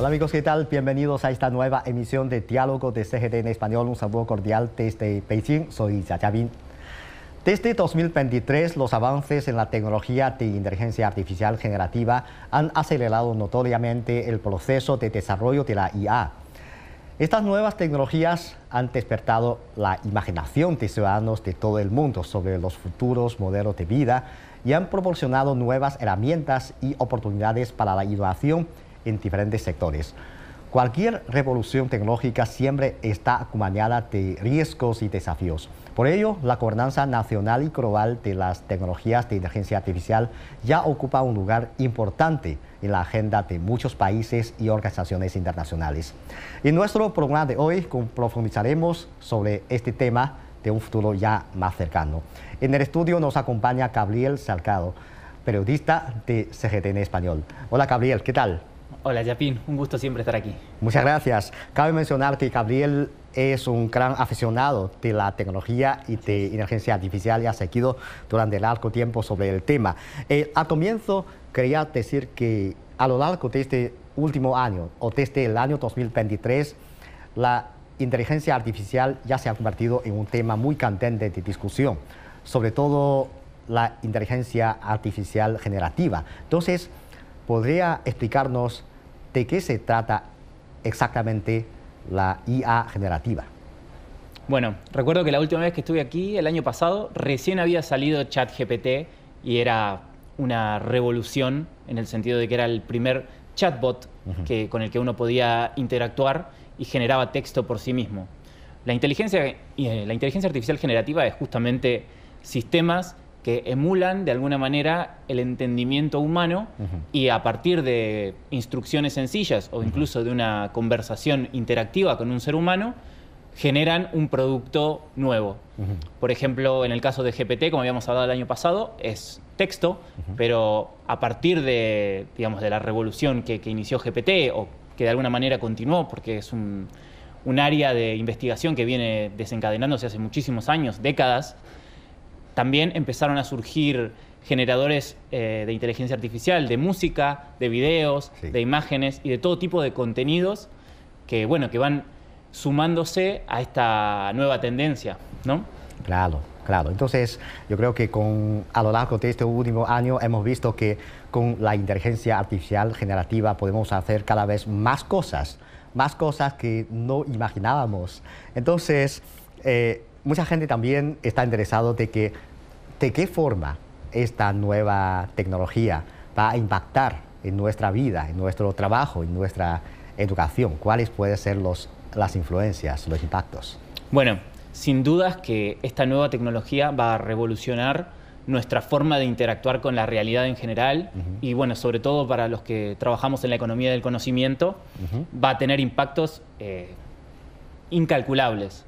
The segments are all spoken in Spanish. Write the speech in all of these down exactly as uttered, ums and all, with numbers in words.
Hola amigos, ¿qué tal? Bienvenidos a esta nueva emisión de Diálogo de C G T en Español. Un saludo cordial desde Beijing. Soy Jia Bin. Desde dos mil veintitrés, los avances en la tecnología de inteligencia artificial generativa han acelerado notoriamente el proceso de desarrollo de la I A. Estas nuevas tecnologías han despertado la imaginación de ciudadanos de todo el mundo sobre los futuros modelos de vida y han proporcionado nuevas herramientas y oportunidades para la innovación en diferentes sectores. Cualquier revolución tecnológica siempre está acompañada de riesgos y desafíos. Por ello, la gobernanza nacional y global de las tecnologías de inteligencia artificial ya ocupa un lugar importante en la agenda de muchos países y organizaciones internacionales. En nuestro programa de hoy profundizaremos sobre este tema de un futuro ya más cercano. En el estudio nos acompaña Gabriel Salgado, periodista de C G T en Español. Hola Gabriel, ¿qué tal? Hola Yapín, un gusto siempre estar aquí. Muchas gracias. Cabe mencionar que Gabriel es un gran aficionado de la tecnología y de inteligencia artificial y ha seguido durante largo tiempo sobre el tema. Eh, al comienzo quería decir que a lo largo de este último año o desde el año dos mil veintitrés, la inteligencia artificial ya se ha convertido en un tema muy candente de discusión, sobre todo la inteligencia artificial generativa. Entonces, ¿podría explicarnos de qué se trata exactamente la I A generativa? Bueno, recuerdo que la última vez que estuve aquí, el año pasado, recién había salido ChatGPT y era una revolución en el sentido de que era el primer chatbot uh-huh. que, con el que uno podía interactuar y generaba texto por sí mismo. La inteligencia, eh, la inteligencia artificial generativa es justamente sistemas que emulan de alguna manera el entendimiento humano uh-huh. y a partir de instrucciones sencillas o incluso uh-huh. de una conversación interactiva con un ser humano, generan un producto nuevo. Uh-huh. Por ejemplo, en el caso de G P T, como habíamos hablado el año pasado, es texto, uh-huh. pero a partir de, digamos, de la revolución que, que inició G P T o que de alguna manera continuó, porque es un, un área de investigación que viene desencadenándose hace muchísimos años, décadas, también empezaron a surgir generadores eh, de inteligencia artificial, de música, de videos, sí. de imágenes y de todo tipo de contenidos que, bueno, que van sumándose a esta nueva tendencia, ¿no? Claro, claro. Entonces, yo creo que con, a lo largo de este último año hemos visto que con la inteligencia artificial generativa podemos hacer cada vez más cosas, más cosas que no imaginábamos. Entonces, eh, mucha gente también está interesado de que de qué forma esta nueva tecnología va a impactar en nuestra vida, en nuestro trabajo, en nuestra educación. ¿Cuáles pueden ser los, las influencias, los impactos? Bueno, sin dudas que esta nueva tecnología va a revolucionar nuestra forma de interactuar con la realidad en general uh-huh. y, bueno, sobre todo para los que trabajamos en la economía del conocimiento, uh-huh. va a tener impactos eh, incalculables.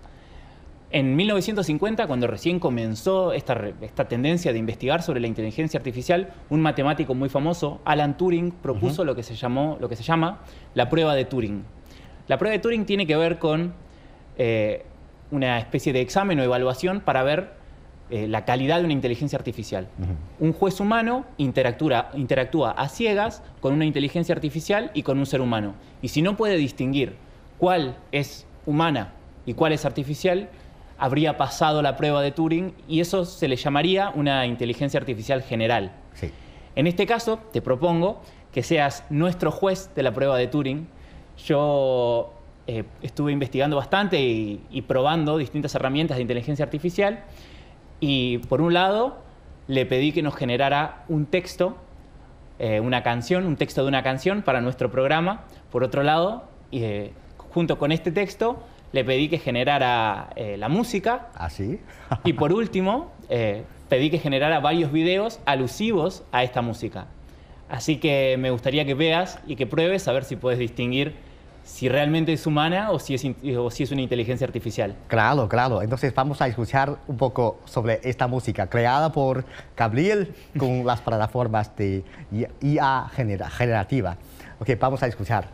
En mil novecientos cincuenta, cuando recién comenzó esta, esta tendencia de investigar sobre la inteligencia artificial, un matemático muy famoso, Alan Turing, propuso uh-huh. lo, que se llamó, lo que se llama la prueba de Turing. La prueba de Turing tiene que ver con eh, una especie de examen o evaluación para ver eh, la calidad de una inteligencia artificial. Uh-huh. Un juez humano interactúa, interactúa a ciegas con una inteligencia artificial y con un ser humano. Y si no puede distinguir cuál es humana y cuál es artificial, habría pasado la prueba de Turing y eso se le llamaría una inteligencia artificial general. Sí. En este caso, te propongo que seas nuestro juez de la prueba de Turing. Yo eh, estuve investigando bastante y, y probando distintas herramientas de inteligencia artificial y, por un lado, le pedí que nos generara un texto, eh, una canción, un texto de una canción para nuestro programa. Por otro lado, eh, junto con este texto, le pedí que generara eh, la música. ¿Ah, sí? Y por último, eh, pedí que generara varios videos alusivos a esta música. Así que me gustaría que veas y que pruebes a ver si puedes distinguir si realmente es humana o si es, o si es una inteligencia artificial. Claro, claro. Entonces vamos a escuchar un poco sobre esta música creada por Gabriel con las plataformas de I A genera, generativa. Ok, vamos a escuchar.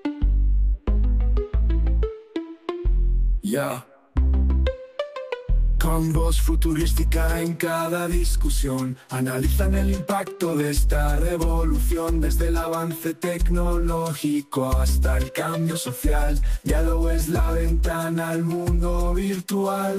Yeah. Con voz futurística en cada discusión, analizan el impacto de esta revolución, desde el avance tecnológico hasta el cambio social. Diálogo es la ventana al mundo virtual.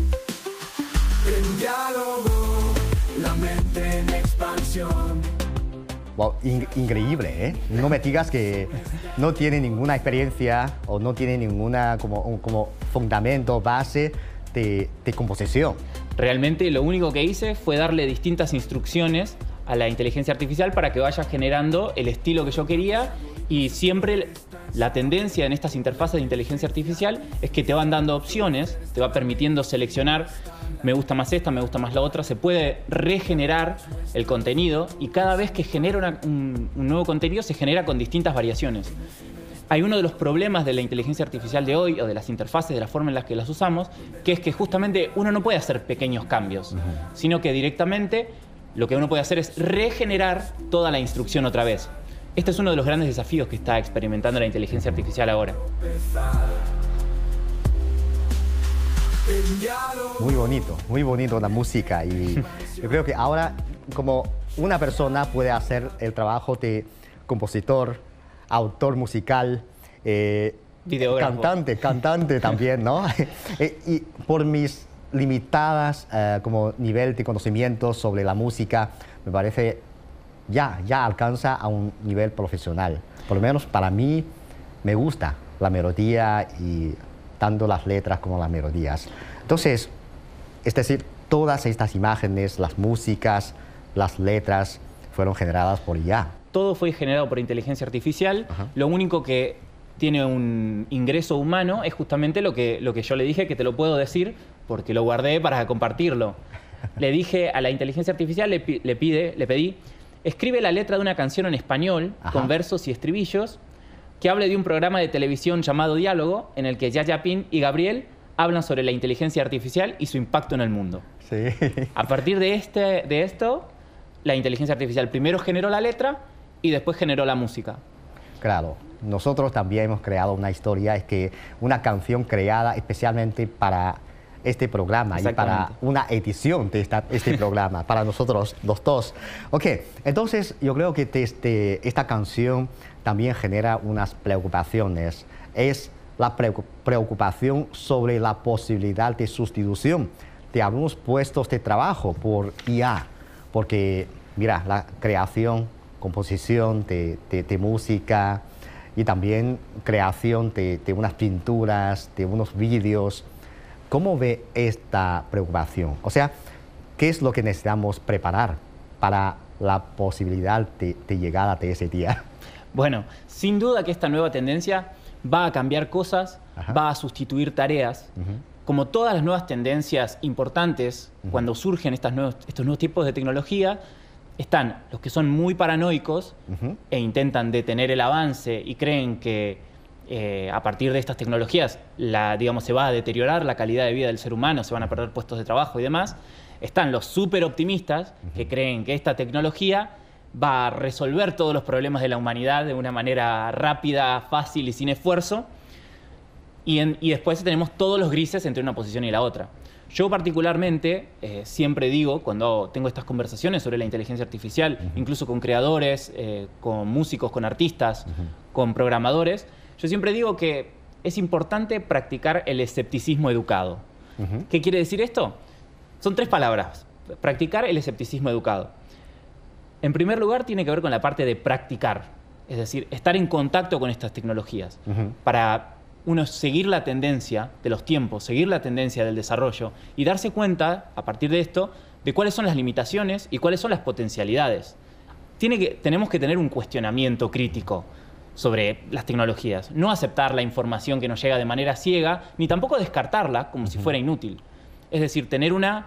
En Diálogo, la mente en expansión. Wow, in increíble, ¿eh? No me digas que no tiene ninguna experiencia o no tiene ninguna como, como fundamento, base de, de composición. Realmente lo único que hice fue darle distintas instrucciones a la inteligencia artificial para que vaya generando el estilo que yo quería, y siempre la tendencia en estas interfaces de inteligencia artificial es que te van dando opciones, te va permitiendo seleccionar, me gusta más esta, me gusta más la otra, se puede regenerar el contenido, y cada vez que genera una, un, un nuevo contenido se genera con distintas variaciones. Hay uno de los problemas de la inteligencia artificial de hoy, o de las interfaces, de la forma en la que las usamos, que es que justamente uno no puede hacer pequeños cambios, uh-huh. sino que directamente lo que uno puede hacer es regenerar toda la instrucción otra vez. Este es uno de los grandes desafíos que está experimentando la inteligencia artificial ahora. Muy bonito, muy bonito la música, y yo creo que ahora como una persona puede hacer el trabajo de compositor, autor musical, eh, cantante, cantante también, ¿no? Y por mis limitadas uh, como nivel de conocimiento sobre la música, me parece ya, ya alcanza a un nivel profesional. Por lo menos para mí me gusta la melodía, y tanto las letras como las melodías. Entonces, es decir, todas estas imágenes, las músicas, las letras fueron generadas por I A. Todo fue generado por inteligencia artificial. Ajá. Lo único que tiene un ingreso humano es justamente lo que, lo que yo le dije, que te lo puedo decir porque lo guardé para compartirlo. Le dije a la inteligencia artificial, le, le, pide, le pedí, escribe la letra de una canción en español, Ajá. con versos y estribillos, que hable de un programa de televisión llamado Diálogo, en el que Yaya Pin y Gabriel hablan sobre la inteligencia artificial y su impacto en el mundo. Sí. A partir de, este, de esto, la inteligencia artificial primero generó la letra y después generó la música. Claro, nosotros también hemos creado una historia, es que una canción creada especialmente para este programa y para una edición de esta, este programa, para nosotros los dos. Ok, entonces yo creo que desde esta canción también genera unas preocupaciones. Es la preocupación sobre la posibilidad de sustitución de algunos puestos de trabajo por I A, porque mira, la creación, composición de, de, de música y también creación de, de unas pinturas, de unos vídeos. ¿Cómo ve esta preocupación? O sea, ¿qué es lo que necesitamos preparar para la posibilidad de, de llegada de ese día? Bueno, sin duda que esta nueva tendencia va a cambiar cosas, Ajá. va a sustituir tareas. Uh-huh. Como todas las nuevas tendencias importantes, uh-huh. cuando surgen estas nuevos, estos nuevos tipos de tecnología, están los que son muy paranoicos uh-huh. e intentan detener el avance y creen que eh, a partir de estas tecnologías la, digamos, se va a deteriorar la calidad de vida del ser humano, se van a perder puestos de trabajo y demás. Están los súper optimistas uh-huh. que creen que esta tecnología va a resolver todos los problemas de la humanidad de una manera rápida, fácil y sin esfuerzo. Y, en, y después tenemos todos los grises entre una posición y la otra. Yo particularmente eh, siempre digo, cuando tengo estas conversaciones sobre la inteligencia artificial, uh-huh. incluso con creadores, eh, con músicos, con artistas, uh-huh. con programadores, yo siempre digo que es importante practicar el escepticismo educado. Uh-huh. ¿Qué quiere decir esto? Son tres palabras. Practicar el escepticismo educado. En primer lugar, tiene que ver con la parte de practicar, es decir, estar en contacto con estas tecnologías uh-huh. para uno seguir la tendencia de los tiempos, seguir la tendencia del desarrollo y darse cuenta, a partir de esto, de cuáles son las limitaciones y cuáles son las potencialidades. Tiene que, tenemos que tener un cuestionamiento crítico sobre las tecnologías, no aceptar la información que nos llega de manera ciega, ni tampoco descartarla como uh-huh. si fuera inútil. Es decir, tener una,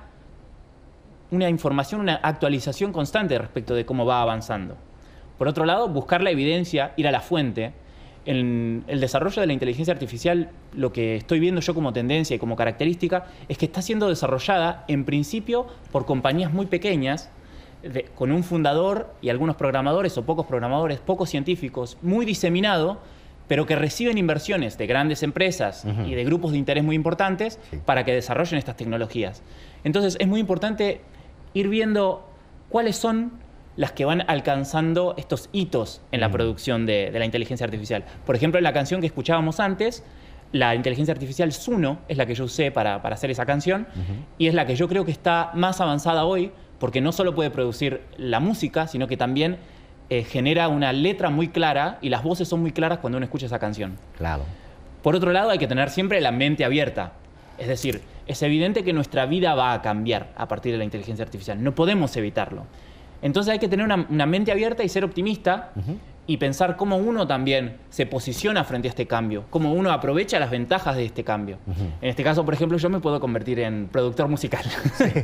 una información, una actualización constante respecto de cómo va avanzando. Por otro lado, buscar la evidencia, ir a la fuente. En el desarrollo de la inteligencia artificial, lo que estoy viendo yo como tendencia y como característica es que está siendo desarrollada en principio por compañías muy pequeñas, de, con un fundador y algunos programadores o pocos programadores, pocos científicos, muy diseminado, pero que reciben inversiones de grandes empresas uh-huh. y de grupos de interés muy importantes sí. para que desarrollen estas tecnologías. Entonces es muy importante ir viendo cuáles son las que van alcanzando estos hitos en la uh-huh. producción de, de la inteligencia artificial. Por ejemplo, en la canción que escuchábamos antes, la inteligencia artificial Suno es la que yo usé para, para hacer esa canción uh-huh. y es la que yo creo que está más avanzada hoy porque no solo puede producir la música, sino que también eh, genera una letra muy clara y las voces son muy claras cuando uno escucha esa canción. Claro. Por otro lado, hay que tener siempre la mente abierta. Es decir, es evidente que nuestra vida va a cambiar a partir de la inteligencia artificial. No podemos evitarlo. Entonces hay que tener una, una mente abierta y ser optimista uh-huh. y pensar cómo uno también se posiciona frente a este cambio, cómo uno aprovecha las ventajas de este cambio. Uh-huh. En este caso, por ejemplo, yo me puedo convertir en productor musical. Sí.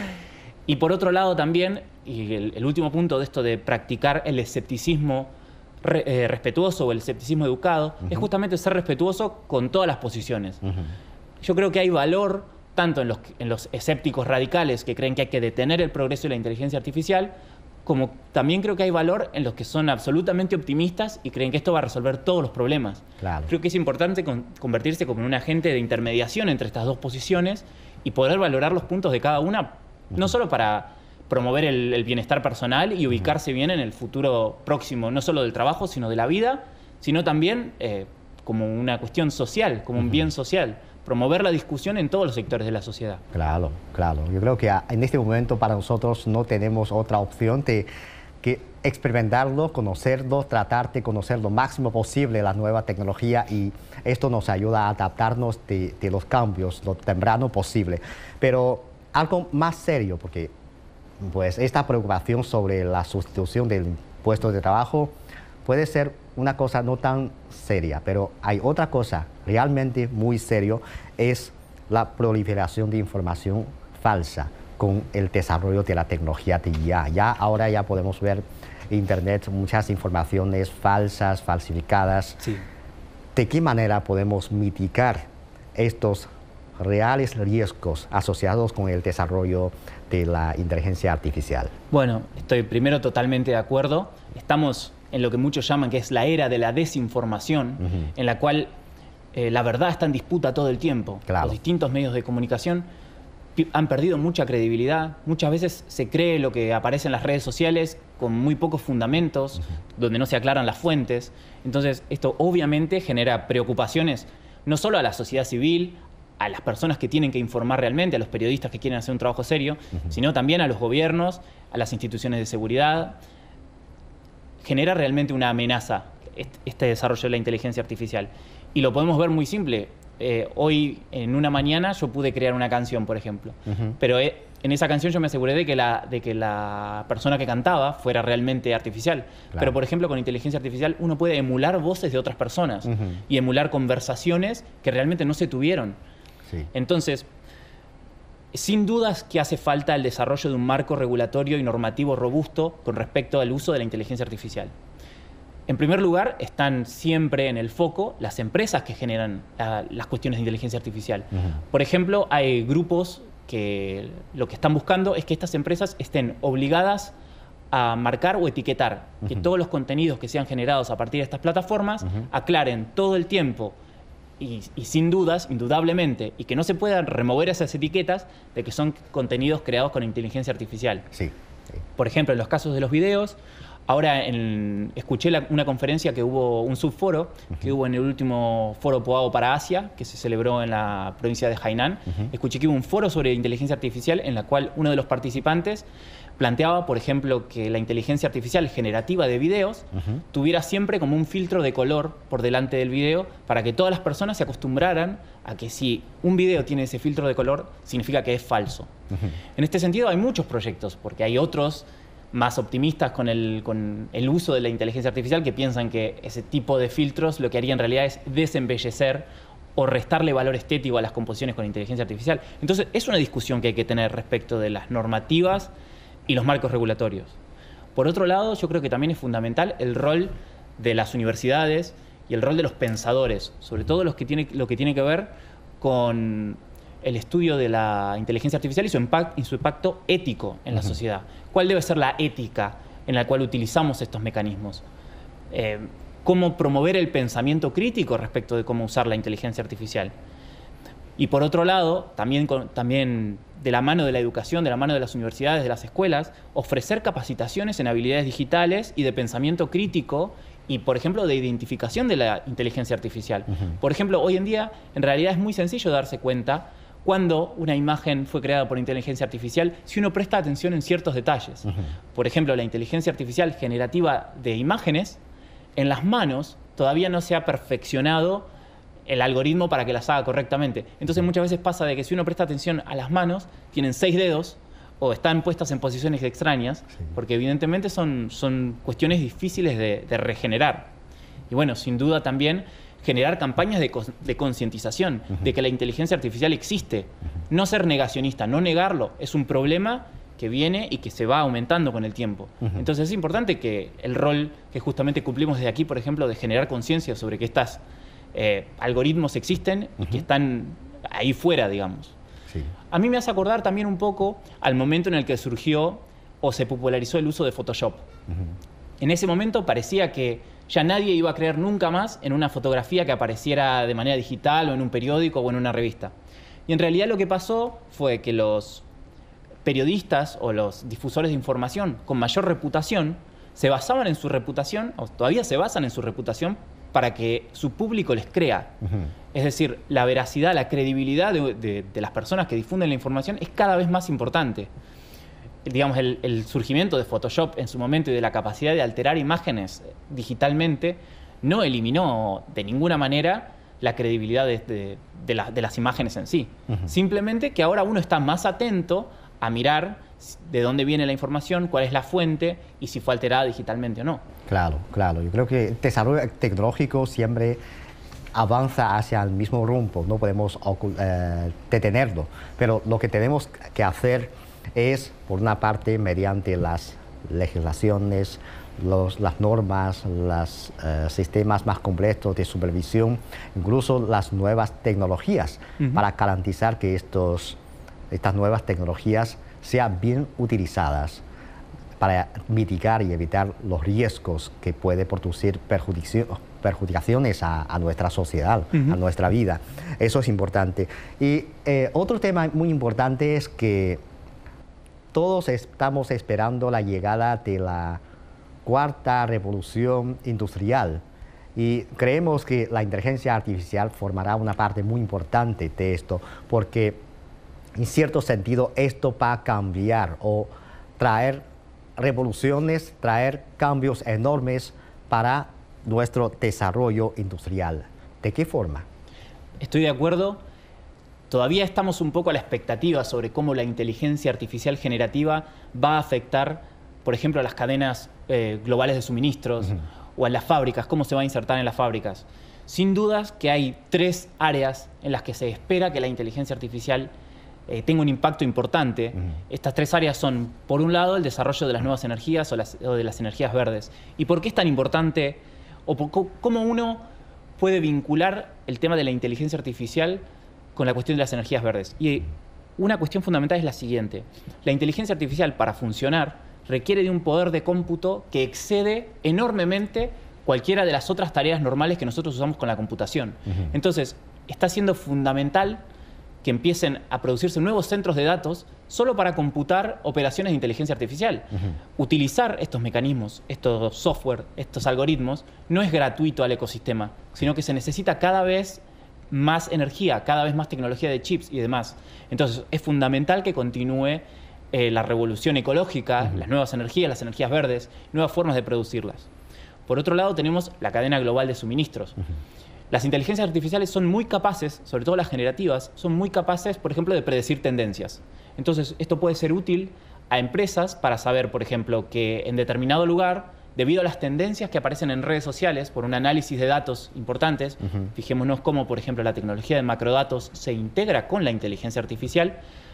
Y por otro lado también, y el, el último punto de esto de practicar el escepticismo re, eh, respetuoso o el escepticismo educado, uh-huh. es justamente ser respetuoso con todas las posiciones. Uh-huh. Yo creo que hay valor tanto en los, en los escépticos radicales que creen que hay que detener el progreso de la inteligencia artificial, como también creo que hay valor en los que son absolutamente optimistas y creen que esto va a resolver todos los problemas. Claro. Creo que es importante con, convertirse como en un agente de intermediación entre estas dos posiciones y poder valorar los puntos de cada una, uh-huh. no solo para promover el, el bienestar personal y ubicarse uh-huh. bien en el futuro próximo, no solo del trabajo, sino de la vida, sino también eh, como una cuestión social, como uh-huh. un bien social. Promover la discusión en todos los sectores de la sociedad. Claro, claro. Yo creo que en este momento para nosotros no tenemos otra opción de que experimentarlo, conocerlo, tratar de conocer lo máximo posible la nueva tecnología y esto nos ayuda a adaptarnos de, de los cambios lo temprano posible. Pero algo más serio, porque pues, esta preocupación sobre la sustitución del puesto de trabajo puede ser una cosa no tan seria, pero hay otra cosa realmente muy serio, es la proliferación de información falsa con el desarrollo de la tecnología de I A. Ya ahora ya podemos ver en Internet muchas informaciones falsas, falsificadas. Sí. ¿De qué manera podemos mitigar estos reales riesgos asociados con el desarrollo de la inteligencia artificial? Bueno, estoy primero totalmente de acuerdo. Estamos en lo que muchos llaman que es la era de la desinformación, uh-huh. en la cual eh, la verdad está en disputa todo el tiempo. Claro. Los distintos medios de comunicación han perdido mucha credibilidad. Muchas veces se cree lo que aparece en las redes sociales con muy pocos fundamentos, uh-huh. donde no se aclaran las fuentes. Entonces, esto obviamente genera preocupaciones no solo a la sociedad civil, a las personas que tienen que informar realmente, a los periodistas que quieren hacer un trabajo serio, uh-huh. sino también a los gobiernos, a las instituciones de seguridad. Genera realmente una amenaza este desarrollo de la inteligencia artificial. Y lo podemos ver muy simple. Eh, hoy, en una mañana, yo pude crear una canción, por ejemplo. Uh-huh. Pero eh, en esa canción yo me aseguré de que, la, de que la persona que cantaba fuera realmente artificial. Claro. Pero, por ejemplo, con inteligencia artificial uno puede emular voces de otras personas uh-huh. y emular conversaciones que realmente no se tuvieron. Sí. Entonces, sin dudas que hace falta el desarrollo de un marco regulatorio y normativo robusto con respecto al uso de la inteligencia artificial. En primer lugar, están siempre en el foco las empresas que generan uh, las cuestiones de inteligencia artificial. Uh-huh. Por ejemplo, hay grupos que lo que están buscando es que estas empresas estén obligadas a marcar o etiquetar, uh-huh. que todos los contenidos que sean generados a partir de estas plataformas uh-huh. aclaren todo el tiempo Y, y sin dudas, indudablemente, y que no se puedan remover esas etiquetas de que son contenidos creados con inteligencia artificial. Sí, sí. Por ejemplo, en los casos de los videos, ahora en, escuché la, una conferencia que hubo, un subforo, uh-huh. que hubo en el último foro POAO para Asia, que se celebró en la provincia de Hainan. Uh-huh. Escuché que hubo un foro sobre inteligencia artificial en la cual uno de los participantes planteaba, por ejemplo, que la inteligencia artificial generativa de videos uh-huh. tuviera siempre como un filtro de color por delante del video para que todas las personas se acostumbraran a que si un video tiene ese filtro de color, significa que es falso. Uh-huh. En este sentido hay muchos proyectos, porque hay otros más optimistas con el, con el uso de la inteligencia artificial que piensan que ese tipo de filtros lo que haría en realidad es desembellecer o restarle valor estético a las composiciones con inteligencia artificial. Entonces, es una discusión que hay que tener respecto de las normativas y los marcos regulatorios. Por otro lado, yo creo que también es fundamental el rol de las universidades y el rol de los pensadores, sobre todo los que tiene, lo que tiene que ver con el estudio de la inteligencia artificial y su impacto, y su impacto ético en la uh-huh. sociedad. ¿Cuál debe ser la ética en la cual utilizamos estos mecanismos? Eh, cómo promover el pensamiento crítico respecto de cómo usar la inteligencia artificial. Y por otro lado, también, con, también de la mano de la educación, de la mano de las universidades, de las escuelas, ofrecer capacitaciones en habilidades digitales y de pensamiento crítico y, por ejemplo, de identificación de la inteligencia artificial. Uh-huh. Por ejemplo, hoy en día, en realidad es muy sencillo darse cuenta cuando una imagen fue creada por inteligencia artificial si uno presta atención en ciertos detalles. Uh-huh. Por ejemplo, la inteligencia artificial generativa de imágenes, en las manos todavía no se ha perfeccionado el algoritmo para que las haga correctamente. Entonces muchas veces pasa de que si uno presta atención a las manos, tienen seis dedos o están puestas en posiciones extrañas, sí. porque evidentemente son, son cuestiones difíciles de, de regenerar. Y bueno, sin duda también generar campañas de, de concientización, uh-huh. de que la inteligencia artificial existe. Uh-huh. No ser negacionista, no negarlo, es un problema que viene y que se va aumentando con el tiempo. Uh-huh. Entonces es importante que el rol que justamente cumplimos desde aquí, por ejemplo, de generar conciencia sobre que estas Eh, algoritmos existen y uh-huh. que están ahí fuera, digamos. Sí. A mí me hace acordar también un poco al momento en el que surgió o se popularizó el uso de Photoshop. Uh-huh. En ese momento parecía que ya nadie iba a creer nunca más en una fotografía que apareciera de manera digital o en un periódico o en una revista. Y en realidad lo que pasó fue que los periodistas o los difusores de información con mayor reputación se basaban en su reputación, o todavía se basan en su reputación, para que su público les crea. Uh-huh. Es decir, la veracidad, la credibilidad de, de, de las personas que difunden la información es cada vez más importante. Digamos, el, el surgimiento de Photoshop en su momento y de la capacidad de alterar imágenes digitalmente no eliminó de ninguna manera la credibilidad de, de, de, la, de las imágenes en sí. Uh-huh. Simplemente que ahora uno está más atento a mirar de dónde viene la información, cuál es la fuente y si fue alterada digitalmente o no. Claro, claro. Yo creo que el desarrollo tecnológico siempre avanza hacia el mismo rumbo, no podemos eh, detenerlo. Pero lo que tenemos que hacer es, por una parte, mediante las legislaciones, los, las normas, los eh, sistemas más complejos de supervisión, incluso las nuevas tecnologías, uh-huh. para garantizar que estos, estas nuevas tecnologías sean bien utilizadas para mitigar y evitar los riesgos que puede producir perjudicaciones a, a nuestra sociedad, uh-huh. a nuestra vida. Eso es importante. Y eh, otro tema muy importante es que todos estamos esperando la llegada de la cuarta revolución industrial y creemos que la inteligencia artificial formará una parte muy importante de esto, porque en cierto sentido esto va a cambiar o traer revoluciones, traer cambios enormes para nuestro desarrollo industrial. ¿De qué forma? Estoy de acuerdo. Todavía estamos un poco a la expectativa sobre cómo la inteligencia artificial generativa va a afectar, por ejemplo, a las cadenas eh, globales de suministros uh-huh. o a las fábricas, cómo se va a insertar en las fábricas. Sin dudas que hay tres áreas en las que se espera que la inteligencia artificial eh, tenga un impacto importante. Uh-huh. Estas tres áreas son, por un lado, el desarrollo de las nuevas energías o, las, o de las energías verdes. ¿Y por qué es tan importante? ¿O por, cómo uno puede vincular el tema de la inteligencia artificial con la cuestión de las energías verdes? Y una cuestión fundamental es la siguiente. La inteligencia artificial, para funcionar, requiere de un poder de cómputo que excede enormemente cualquiera de las otras tareas normales que nosotros usamos con la computación. Uh-huh. Entonces, está siendo fundamental que empiecen a producirse nuevos centros de datos solo para computar operaciones de inteligencia artificial. Uh-huh. Utilizar estos mecanismos, estos software, estos algoritmos, no es gratuito al ecosistema, sino que se necesita cada vez más energía, cada vez más tecnología de chips y demás. Entonces, es fundamental que continúe eh, la revolución ecológica, uh-huh. las nuevas energías, las energías verdes, nuevas formas de producirlas. Por otro lado, tenemos la cadena global de suministros. Uh-huh. Las inteligencias artificiales son muy capaces, sobre todo las generativas, son muy capaces, por ejemplo, de predecir tendencias. Entonces, esto puede ser útil a empresas para saber, por ejemplo, que en determinado lugar, debido a las tendencias que aparecen en redes sociales, por un análisis de datos importantes, uh-huh. fijémonos cómo, por ejemplo, la tecnología de macrodatos se integra con la inteligencia artificial,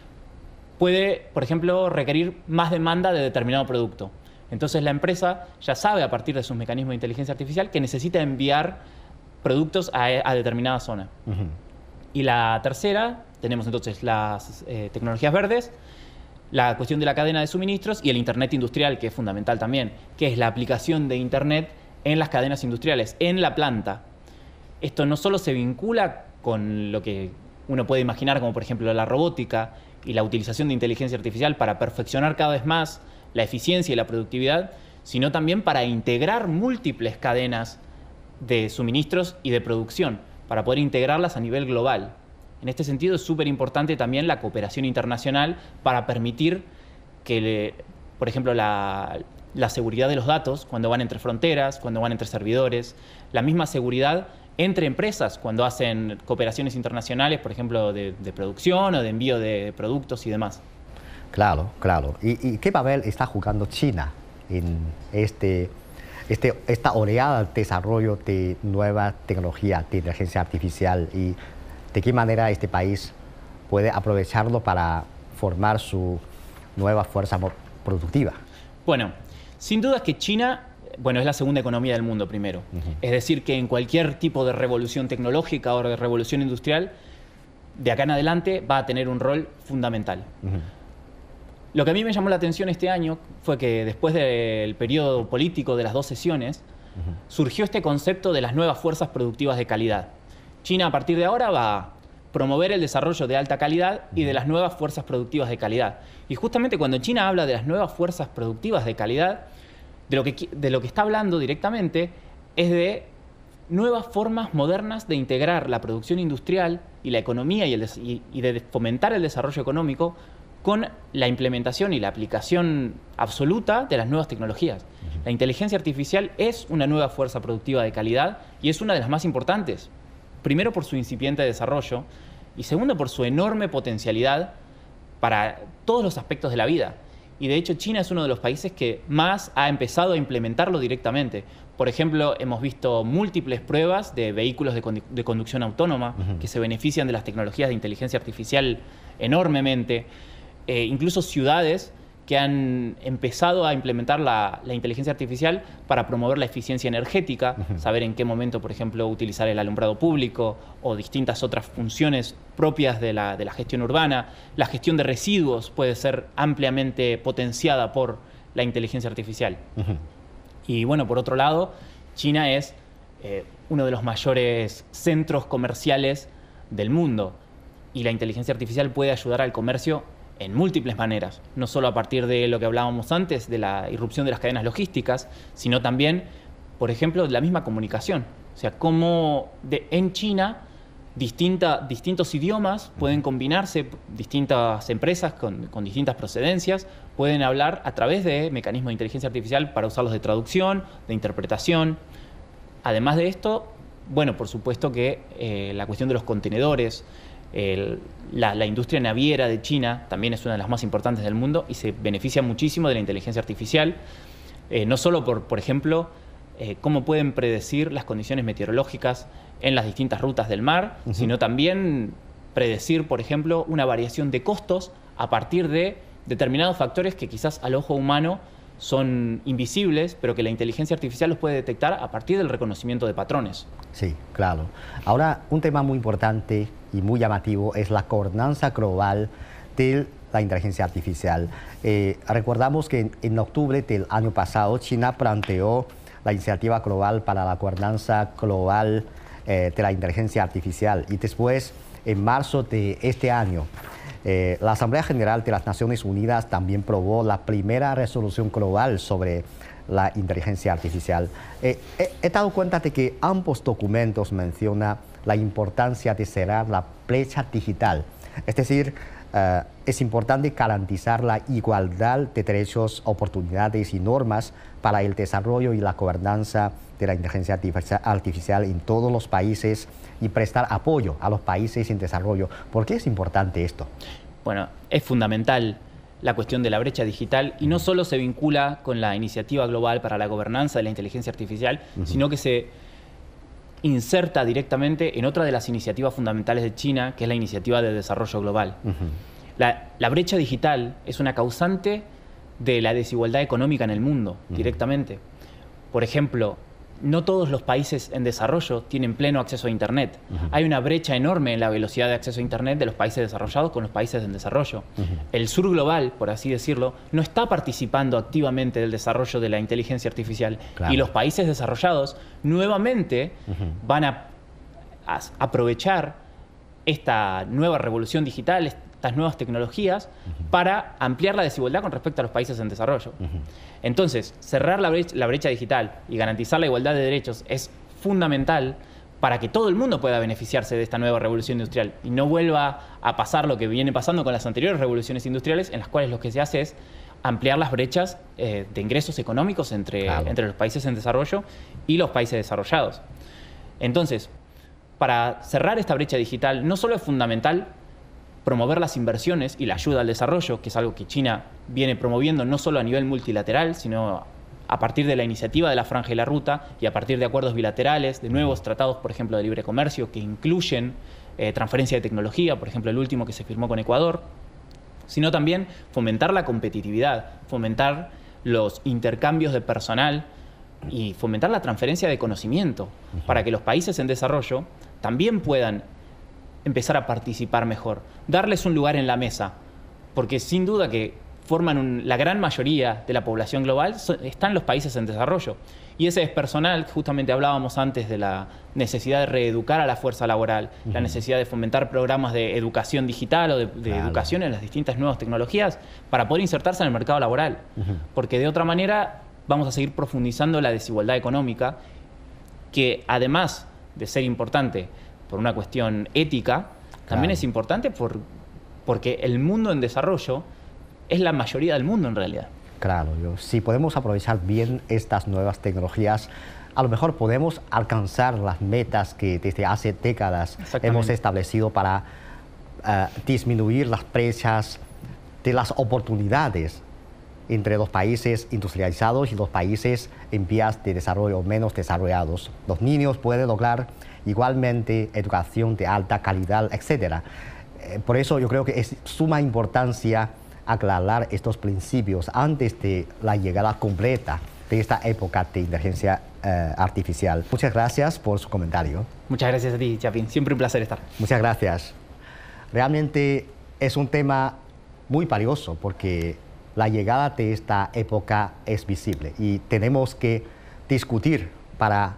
puede, por ejemplo, requerir más demanda de determinado producto. Entonces, la empresa ya sabe, a partir de sus mecanismos de inteligencia artificial, que necesita enviar productos a, a determinada zona. Uh-huh. Y la tercera, tenemos entonces las eh, tecnologías verdes, la cuestión de la cadena de suministros y el Internet industrial, que es fundamental también, que es la aplicación de Internet en las cadenas industriales, en la planta. Esto no solo se vincula con lo que uno puede imaginar, como por ejemplo la robótica y la utilización de inteligencia artificial para perfeccionar cada vez más la eficiencia y la productividad, sino también para integrar múltiples cadenas de suministros y de producción, para poder integrarlas a nivel global. En este sentido es súper importante también la cooperación internacional para permitir que, le, por ejemplo, la, la seguridad de los datos cuando van entre fronteras, cuando van entre servidores, la misma seguridad entre empresas cuando hacen cooperaciones internacionales, por ejemplo, de, de producción o de envío de productos y demás. Claro, claro. ¿Y, y qué papel está jugando China en este, este, esta oleada de desarrollo de nueva tecnología de inteligencia artificial? ¿Y de qué manera este país puede aprovecharlo para formar su nueva fuerza productiva? Bueno, sin duda es que China, bueno, es la segunda economía del mundo primero. Uh-huh. Es decir, que en cualquier tipo de revolución tecnológica o de revolución industrial, de acá en adelante va a tener un rol fundamental. Uh-huh. Lo que a mí me llamó la atención este año fue que después del periodo político de las dos sesiones, uh-huh, surgió este concepto de las nuevas fuerzas productivas de calidad. China a partir de ahora va a promover el desarrollo de alta calidad y de las nuevas fuerzas productivas de calidad. Y justamente cuando China habla de las nuevas fuerzas productivas de calidad, de lo que, de lo que está hablando directamente es de nuevas formas modernas de integrar la producción industrial y la economía y, el, y, y de fomentar el desarrollo económico con la implementación y la aplicación absoluta de las nuevas tecnologías. La inteligencia artificial es una nueva fuerza productiva de calidad y es una de las más importantes. Primero por su incipiente desarrollo y segundo por su enorme potencialidad para todos los aspectos de la vida. Y de hecho China es uno de los países que más ha empezado a implementarlo directamente. Por ejemplo, hemos visto múltiples pruebas de vehículos de, condu de conducción autónoma, uh-huh, que se benefician de las tecnologías de inteligencia artificial enormemente. Eh, incluso ciudades que han empezado a implementar la, la inteligencia artificial para promover la eficiencia energética, uh-huh, saber en qué momento, por ejemplo, utilizar el alumbrado público o distintas otras funciones propias de la, de la gestión urbana. La gestión de residuos puede ser ampliamente potenciada por la inteligencia artificial. Uh-huh. Y bueno, por otro lado, China es eh, uno de los mayores centros comerciales del mundo y la inteligencia artificial puede ayudar al comercio en múltiples maneras, no solo a partir de lo que hablábamos antes, de la irrupción de las cadenas logísticas, sino también, por ejemplo, de la misma comunicación. O sea, cómo de, en China distinta, distintos idiomas pueden combinarse, distintas empresas con, con distintas procedencias pueden hablar a través de mecanismos de inteligencia artificial para usarlos de traducción, de interpretación. Además de esto, bueno, por supuesto que eh, la cuestión de los contenedores, El, la, la industria naviera de China también es una de las más importantes del mundo y se beneficia muchísimo de la inteligencia artificial, eh, no solo por, por ejemplo, eh, cómo pueden predecir las condiciones meteorológicas en las distintas rutas del mar, uh-huh, sino también predecir, por ejemplo, una variación de costos a partir de determinados factores que quizás al ojo humano son invisibles, pero que la inteligencia artificial los puede detectar a partir del reconocimiento de patrones. Sí, claro. Ahora, un tema muy importante y muy llamativo es la gobernanza global de la inteligencia artificial. Eh, recordamos que en, en octubre del año pasado, China planteó la iniciativa global para la gobernanza global eh, de la inteligencia artificial y después, en marzo de este año, Eh, la Asamblea General de las Naciones Unidas también aprobó la primera resolución global sobre la inteligencia artificial. Eh, he, he dado cuenta de que ambos documentos mencionan la importancia de cerrar la brecha digital. Es decir, eh, es importante garantizar la igualdad de derechos, oportunidades y normas para el desarrollo y la gobernanza de la inteligencia artificial en todos los países y prestar apoyo a los países en desarrollo. ¿Por qué es importante esto? Bueno, es fundamental la cuestión de la brecha digital y no solo se vincula con la iniciativa global para la gobernanza de la inteligencia artificial, uh-huh, sino que se inserta directamente en otra de las iniciativas fundamentales de China, que es la iniciativa de desarrollo global. Uh-huh. La, la brecha digital es una causante de la desigualdad económica en el mundo, uh-huh, directamente. Por ejemplo, no todos los países en desarrollo tienen pleno acceso a Internet. Uh-huh. Hay una brecha enorme en la velocidad de acceso a Internet de los países desarrollados con los países en desarrollo. Uh-huh. El sur global, por así decirlo, no está participando activamente del desarrollo de la inteligencia artificial. Claro. Y los países desarrollados nuevamente uh-huh. van a, a aprovechar esta nueva revolución digital, estas nuevas tecnologías, uh-huh. para ampliar la desigualdad con respecto a los países en desarrollo. Uh-huh. Entonces, cerrar la brecha, la brecha digital y garantizar la igualdad de derechos es fundamental para que todo el mundo pueda beneficiarse de esta nueva revolución industrial y no vuelva a pasar lo que viene pasando con las anteriores revoluciones industriales, en las cuales lo que se hace es ampliar las brechas eh, de ingresos económicos entre, claro. entre los países en desarrollo y los países desarrollados. Entonces, para cerrar esta brecha digital, no solo es fundamental promover las inversiones y la ayuda al desarrollo, que es algo que China viene promoviendo no solo a nivel multilateral, sino a partir de la iniciativa de la Franja y la Ruta y a partir de acuerdos bilaterales, de nuevos tratados, por ejemplo, de libre comercio, que incluyen eh, transferencia de tecnología, por ejemplo, el último que se firmó con Ecuador, sino también fomentar la competitividad, fomentar los intercambios de personal y fomentar la transferencia de conocimiento para que los países en desarrollo también puedan empezar a participar mejor, darles un lugar en la mesa, porque sin duda que forman un, la gran mayoría de la población global so, están los países en desarrollo. Y ese es personal, justamente hablábamos antes de la necesidad de reeducar a la fuerza laboral, uh-huh. la necesidad de fomentar programas de educación digital o de, de claro. educación en las distintas nuevas tecnologías para poder insertarse en el mercado laboral, uh-huh. porque de otra manera vamos a seguir profundizando la desigualdad económica, que además de ser importante por una cuestión ética, también claro. es importante por, porque el mundo en desarrollo es la mayoría del mundo en realidad. Claro, yo, si podemos aprovechar bien estas nuevas tecnologías, a lo mejor podemos alcanzar las metas que desde hace décadas hemos establecido para uh, disminuir las brechas de las oportunidades entre los países industrializados y los países en vías de desarrollo menos desarrollados. Los niños pueden lograr igualmente educación de alta calidad, etcétera. Eh, por eso yo creo que es suma importancia aclarar estos principios antes de la llegada completa de esta época de inteligencia eh, artificial. Muchas gracias por su comentario. Muchas gracias a ti, Chapín. Siempre un placer estar. Muchas gracias. Realmente es un tema muy valioso porque la llegada de esta época es visible y tenemos que discutir para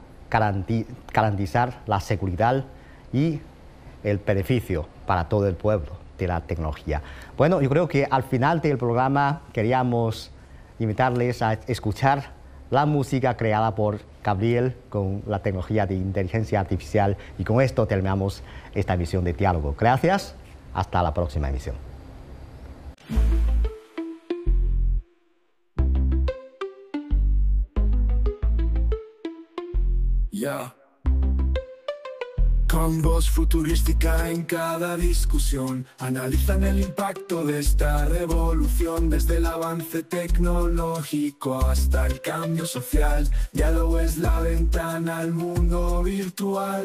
garantizar la seguridad y el beneficio para todo el pueblo de la tecnología. Bueno, yo creo que al final del programa queríamos invitarles a escuchar la música creada por Gabriel con la tecnología de inteligencia artificial y con esto terminamos esta emisión de Diálogo. Gracias, hasta la próxima emisión. Yeah. Con voz futurística en cada discusión, analizan el impacto de esta revolución, desde el avance tecnológico hasta el cambio social. Diálogo es la ventana al mundo virtual.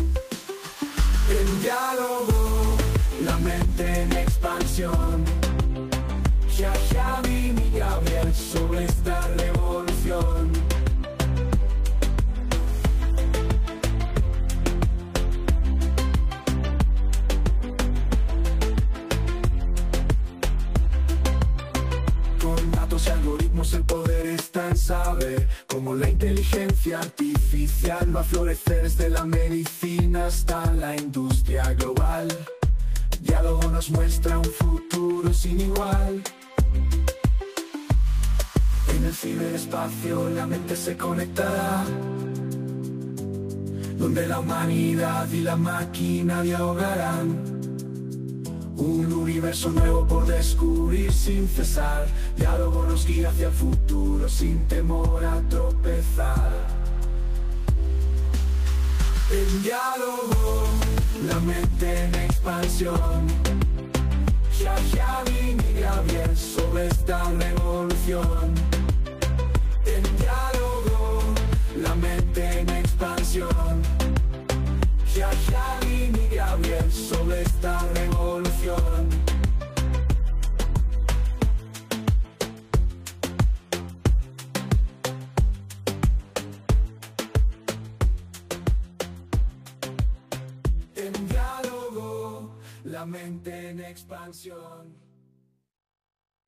El diálogo, la mente en expansión. Xavi y Gabriel sobre esta revolución. El poder está en saber cómo la inteligencia artificial va a florecer desde la medicina hasta la industria global. Diálogo nos muestra un futuro sin igual. En el ciberespacio la mente se conectará, donde la humanidad y la máquina dialogarán. Un universo nuevo por descubrir sin cesar. Diálogo nos guía hacia el futuro sin temor a tropezar. El diálogo, la mente en expansión. Xavi y Gabriel sobre esta revolución. El diálogo, la mente en expansión. Xavi y Gabriel sobre esta revolución. una mente en expansión.